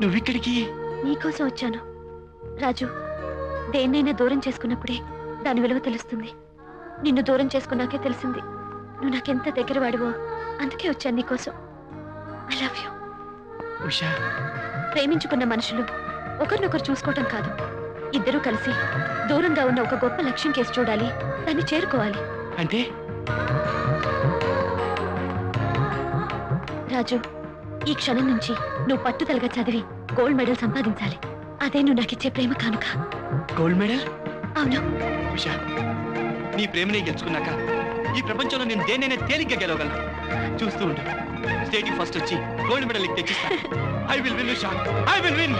నువ్విక్కడికి? నీకోసం వచ్చాను రాజు. దేన్నైనా దూరం చేసుకున్నప్పుడే దాని విలువ తెలుస్తుంది. నిన్ను దూరం చేసుకున్నాకే తెలిసింది నువ్వు నాకెంత దగ్గర వాడివో. అందుకే వచ్చాను నీకోసం. I love you. ఉషా, ప్రేమించుకున్న మనుషులు ఒకరినొకరు చూసుకోవటం కాదు, ఇద్దరూ కలిసి దూరంగా ఉన్న ఒక గొప్ప లక్ష్యం కేసు చూడాలి, దాన్ని చేరుకోవాలి. అంటే రాజు, ఈ క్షణం నుంచి నువ్వు పట్టుదలగా చదివి గోల్డ్ మెడల్ సంపాదించాలి. అదే నువ్వు నాకిచ్చే ప్రేమ కానుక. Gold medal? అవును. ఉషా, నీ ప్రేమని గెలుచుకున్నాక ఈ ప్రపంచంలో నేను దేన్నైనా తేలిగ్గా గెలవగలను. చూస్తూ ఉండు, స్టేట్కి ఫస్ట్ వచ్చి గోల్డ్ మెడల్ తెచ్చిస్తా. I will win Usha, I will win.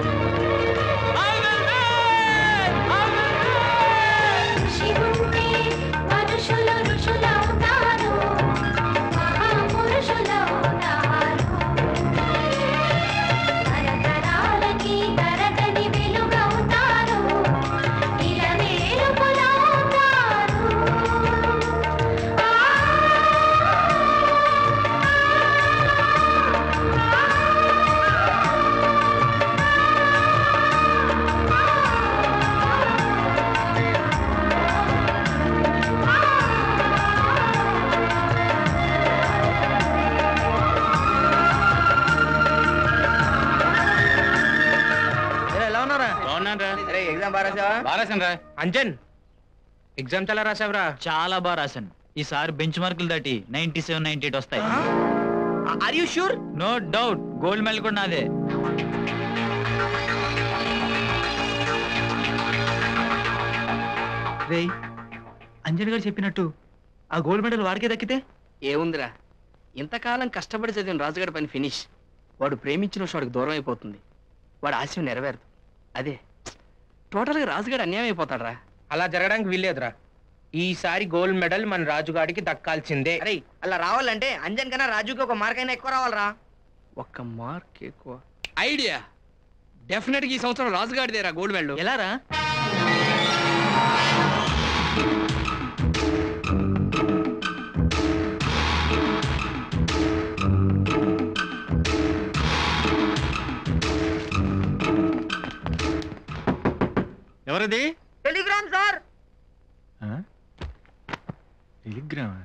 Anjan, exam చాలా రాసావురా? చాలా బాగా రాశాను. ఈసారి బెంచ్ మార్కులు దాటి 97, 98 వస్తాయి. Are you sure? No doubt. Gold medal కూడా నాదే. రేయ్, అంజన్ గారు చెప్పినట్టు ఆ గోల్డ్ మెడల్ వాడికే దక్కితే? ఏముందిరా, ఇంతకాలం కష్టపడి చదివిన రాజుగారి పని ఫినిష్. వాడు ప్రేమించిన వాడికి దూరం అయిపోతుంది. వాడు ఆశయం నెరవేరదు. అదే టోటల్గా రాజుగాడు అన్యాయం అయిపోతాడు రా. అలా జరగడానికి వీల్లేదురా. ఈసారి గోల్డ్ మెడల్ మన రాజుగాడికి దక్కాల్సిందే. అరే, అలా రావాలంటే అంజన్ కన్నా రాజుకి ఒక మార్క్ అయినా ఎక్కువ రావాలరా. ఒక్క మార్క్ ఎక్కువ? ఐడియా! డెఫినెట్ గా ఈ సంవత్సరం రాజుగాడిదేరా గోల్డ్ మెడల్. ఎలా రా? ఎవరది? Telegram sir. టెలిగ్రామ్?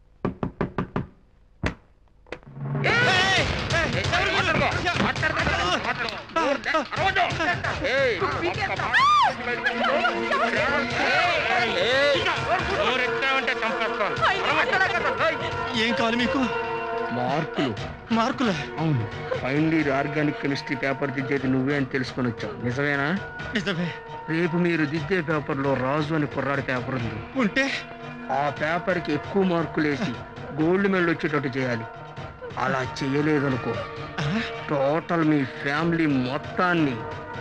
ఏం కావాలి మీకు? మార్కులు. మార్కులా? అవును. Final year organic chemistry paper దిద్దేది నువ్వే అని తెలుసుకొని వచ్చావు. నిజమేనా? నిజమే. రేపు మీరు దిద్దే పేపర్లో రాజు అని కుర్రాడి పేపర్ ఉంది. ఉంటే ఆ పేపర్కి ఎక్కువ మార్కులు వేసి గోల్డ్ మెడల్ వచ్చేటట్టు చేయాలి. అలా చేయలేదనుకో, టోటల్ మీ ఫ్యామిలీ మొత్తాన్ని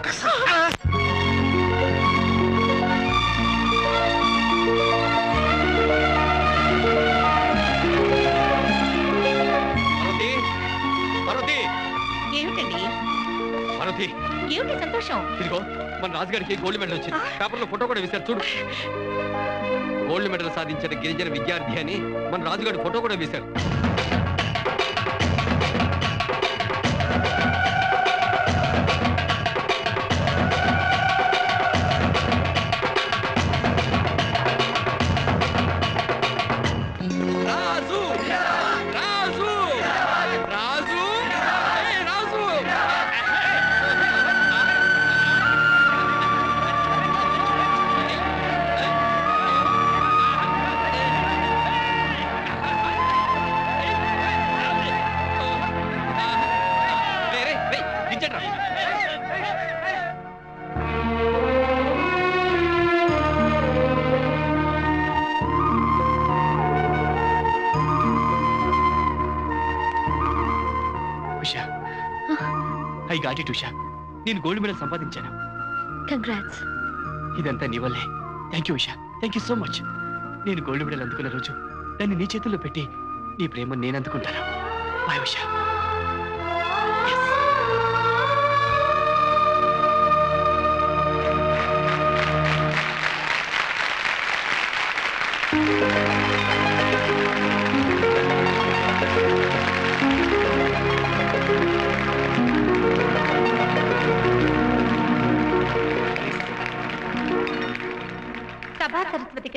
ఏమిటి సంతోషం? ఇదిగో, మన రాజుగారికి గోల్డ్ మెడల్ వచ్చింది. పేపర్లో ఫోటో కూడా వేశారు, చూడు. గోల్డ్ మెడల్ సాధించిన గిరిజన విద్యార్థి అని మన రాజుగారి ఫోటో కూడా వేశారు. I got it Usha. నేను గోల్డ్ మెడల్ సంపాదించాను. కంగ్రాట్స్. ఇదంతా నీ వల్లే. Thank you Usha, thank you so much. నేను గోల్డ్ మెడల్ అందుకున్న రోజు దాన్ని నీ చేతుల్లో పెట్టి నీ ప్రేమను నేను అందుకుంటాను. బాయ్ ఉషా.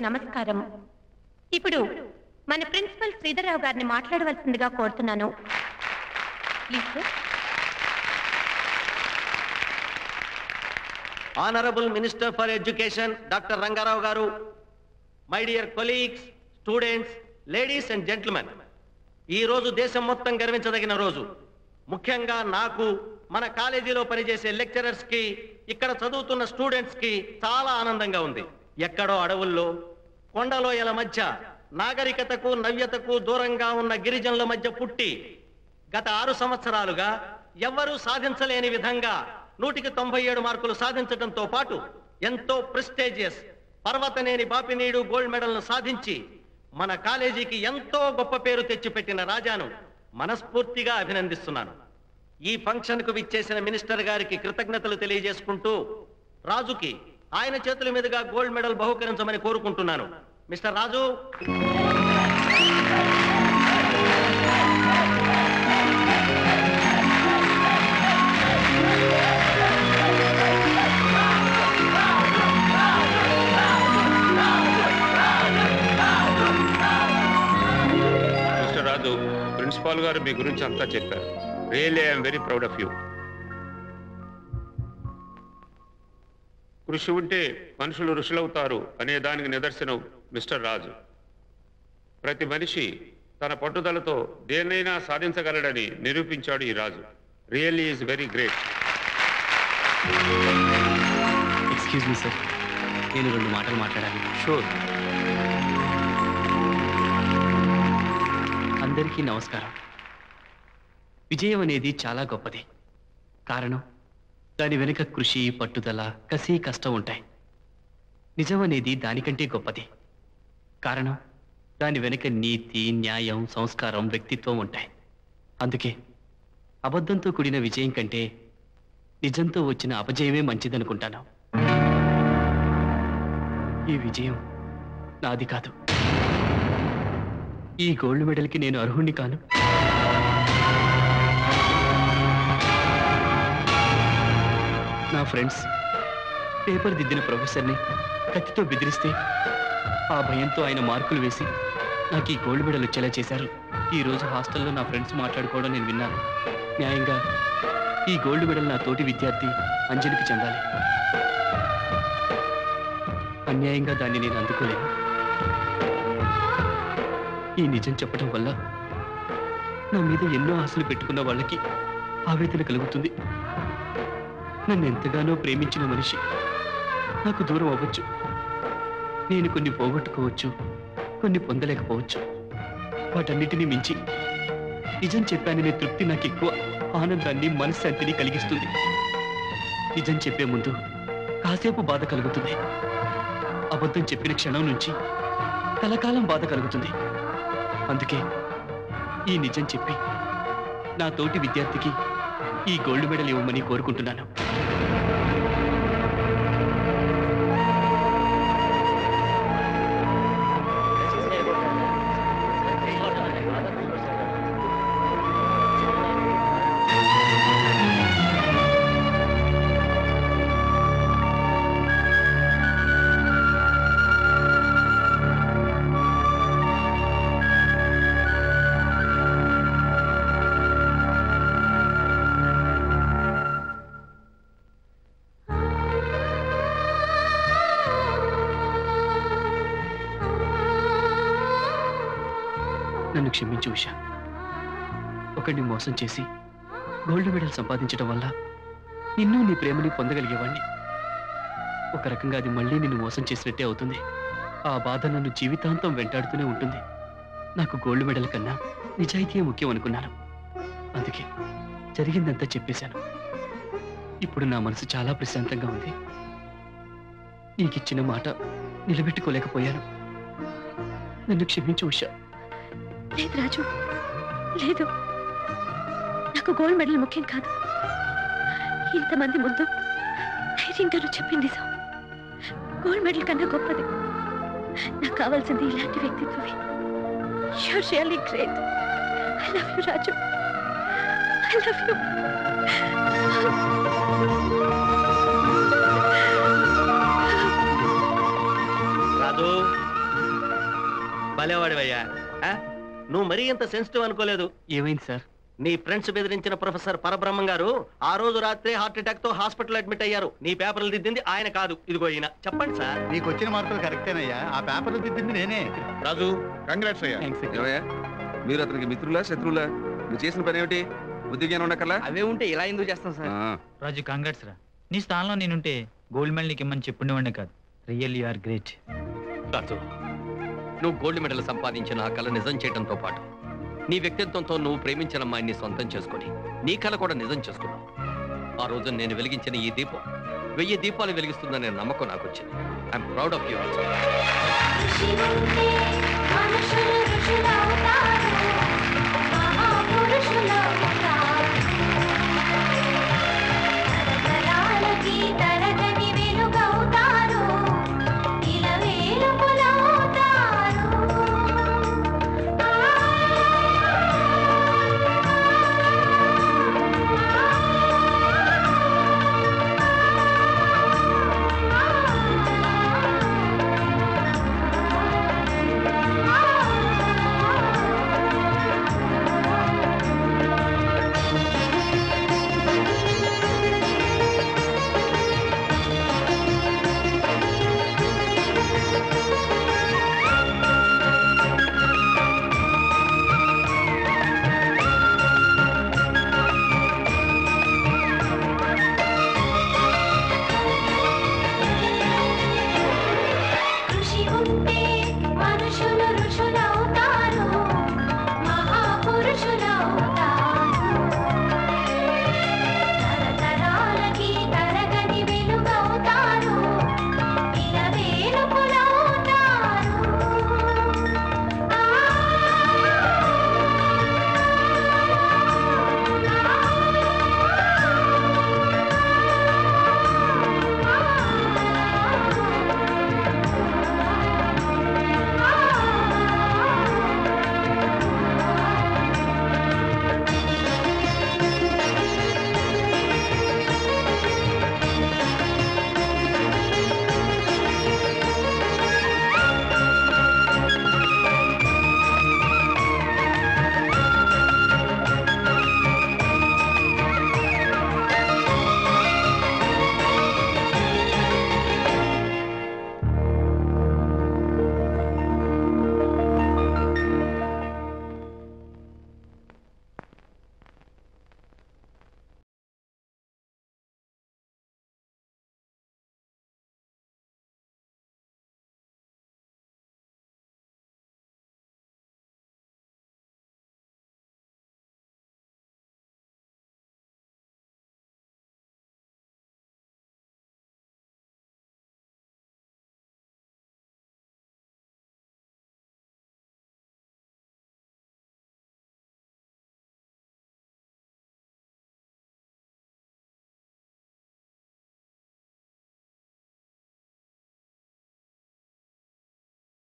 అందరికీ నమస్కారం. ఇప్పుడు మన ప్రిన్సిపల్ శ్రీధర్రావు గారిని మాట్లాడవలసిందిగా కోరుతున్నాను. Please sir. Honorable Minister for Education, Dr. Rangarao Garu, my dear colleagues, students, ladies and gentlemen, ఈ రోజు దేశం మొత్తం గర్వించదగిన రోజు. ముఖ్యంగా నాకు, మన కాలేజీలో పనిచేసే లెక్చరర్స్ కి, ఇక్కడ చదువుతున్న స్టూడెంట్స్ కి చాలా ఆనందంగా ఉంది. ఎక్కడో అడవుల్లో, కొండలోయల మధ్య, నాగరికతకు నవ్యతకు దూరంగా ఉన్న గిరిజనుల మధ్య పుట్టి గత 6 సంవత్సరాలుగా ఎవ్వరూ సాధించలేని విధంగా 197 మార్కులు సాధించడంతో పాటు ఎంతో ప్రెస్టీజియస్ పర్వతనేని బాపినీడు గోల్డ్ మెడల్ను సాధించి మన కాలేజీకి ఎంతో గొప్ప పేరు తెచ్చిపెట్టిన రాజాను మనస్ఫూర్తిగా అభినందిస్తున్నాను. ఈ ఫంక్షన్ కు విచ్చేసిన మినిస్టర్ గారికి కృతజ్ఞతలు తెలియజేసుకుంటూ రాజుకి ఆయన చేతుల మీదుగా గోల్డ్ మెడల్ బహుకరించమని కోరుకుంటున్నాను. మిస్టర్ రాజు. రాజు, ప్రిన్సిపాల్ గారు మీ గురించి అంతా చెప్పారు. Really I'm very proud of you. కృషి ఉంటే మనుషులు ఋషులవుతారు అనే దానికి నిదర్శనం మిస్టర్ రాజు. ప్రతి మనిషి తన పట్టుదలతో దేన్నైనా సాధించగలడని నిరూపించాడు ఈ Raju. Really is very great. Excuse me sir, నేను 2 మాటలు మాట్లాడాలి. షూర్. అందరికీ నమస్కారం. విజయం అనేది చాలా గొప్పది. కారణం, దాని వెనుక కృషి, పట్టుదల, కసి, కష్టం ఉంటాయి. నిజం అనేది దానికంటే గొప్పది. కారణం, దాని వెనుక నీతి, న్యాయం, సంస్కారం, వ్యక్తిత్వం ఉంటాయి. అందుకే అబద్ధంతో కూడిన విజయం కంటే నిజంతో వచ్చిన అపజయమే మంచిదనుకుంటాను. ఈ విజయం నాది కాదు. ఈ గోల్డ్ మెడల్కి నేను అర్హుణ్ణి కాను. నా ఫ్రెండ్స్ పేపర్ దిద్దిన ప్రొఫెసర్ని కత్తితో బెదిరిస్తే ఆ భయంతో ఆయన మార్కులు వేసి నాకు ఈ గోల్డ్ మెడల్ వచ్చేలా చేశారు. ఈరోజు హాస్టల్లో నా ఫ్రెండ్స్ మాట్లాడుకోవడం నేను విన్నాను. న్యాయంగా ఈ గోల్డ్ మెడల్ నా తోటి విద్యార్థి అంజలికి చెందాలి. అన్యాయంగా దాన్ని నేను అందుకోలేను. ఈ నిజం చెప్పడం వల్ల నా మీద ఎన్నో ఆశలు పెట్టుకున్న వాళ్ళకి ఆవేదన కలుగుతుంది. నన్ను ఎంతగానో ప్రేమించిన మనిషి నాకు దూరం అవ్వచ్చు. నేను కొన్ని పోగొట్టుకోవచ్చు, కొన్ని పొందలేకపోవచ్చు. వాటన్నిటినీ మించి నిజం చెప్పాననే తృప్తి నాకు ఎక్కువ ఆనందాన్ని, మనశ్శాంతిని కలిగిస్తుంది. నిజం చెప్పే ముందు కాసేపు బాధ కలుగుతుంది. అబద్ధం చెప్పిన క్షణం నుంచి కలకాలం బాధ కలుగుతుంది. అందుకే ఈ నిజం చెప్పి నా తోటి విద్యార్థికి ఈ గోల్డ్ మెడల్ ఇవ్వమని కోరుకుంటున్నాను. నన్ను క్షమించు ఉషా. ఒకడిని మోసం చేసి గోల్డ్ మెడల్ సంపాదించడం వల్ల నిన్ను, నీ ప్రేమని పొందగలిగేవాణ్ణి. ఒక రకంగా అది మళ్ళీ నిన్ను మోసం చేసినట్టే అవుతుంది. ఆ బాధ నన్ను జీవితాంతం వెంటాడుతూనే ఉంటుంది. నాకు గోల్డ్ మెడల్ కన్నా నిజాయితీయే ముఖ్యం అనుకున్నాను. అందుకే జరిగిందంతా చెప్పేశాను. ఇప్పుడు నా మనసు చాలా ప్రశాంతంగా ఉంది. నీకిచ్చిన మాట నిలబెట్టుకోలేకపోయాను. నన్ను క్షమించు ఉషా. లేదు రాజు, లేదు. నాకు గోల్డ్ మెడల్ ముఖ్యం కాదు. ఇంతమంది ముందు ధైర్యంగా నువ్వు చెప్పింది నిజం. గోల్డ్ మెడల్ కన్నా గొప్పది. నాకు కావాల్సింది ఇలాంటి వ్యక్తిత్వమే. You're really great. I love you, Raju. I love you. రాజు, భలేవాడివయ్యా. నువ్వు మరీ ఇంత సెన్సిటివ్ అనుకోలేదు. ఏమైంది సార్? నీ ఫ్రెండ్స్ బెదిరించిన ప్రొఫెసర్ పరబ్రహ్మం గారు ఆ రోజు రాత్రి హార్ట్ అటాక్ తో హాస్పిటల్ అడ్మిట్ అయ్యారు. నీ పేపర్లు దిద్దింది ఆయన కాదు, ఇదిగో ఈయన. చెప్పండి సార్. నీకు వచ్చిన మార్కులు కరెక్టేనయ్యా, ఆ పేపర్లు దిద్దింది నేనే. రాజు, కంగ్రాట్స్ అయ్యా. ఏమయ్యా, మీరు అతనికి మిత్రులా శత్రువులా? నువ్వు చేసిన పని ఏమిటి? బుద్ధి జ్ఞానం ఉండకల్లా? అవే ఉంటే ఇలా ఎందుకు చేస్తాం సార్? రాజు కాంగ్రాట్స్ రా. నీ స్థానంలో నేనుంటే గోల్డ్ మెడల్ నీకు ఇమ్మని చెప్పుండేవాడిని కాదు. Real you are great. Raju, నువ్వు గోల్డ్ మెడల్ సంపాదించిన ఆ కళ నిజం చేయడంతో పాటు నీ వ్యక్తిత్వంతో నువ్వు ప్రేమించిన అమ్మాయిని సొంతం చేసుకుని నీ కళ కూడా నిజం చేసుకున్నావు. ఆ రోజు నేను వెలిగించిన ఈ దీపం 1000 దీపాలు వెలిగిస్తుందనే నమ్మకం నాకు వచ్చింది. I'm proud of you also. మనుషులు ఋషులవుతారు, మహాపురుషులవుతారు.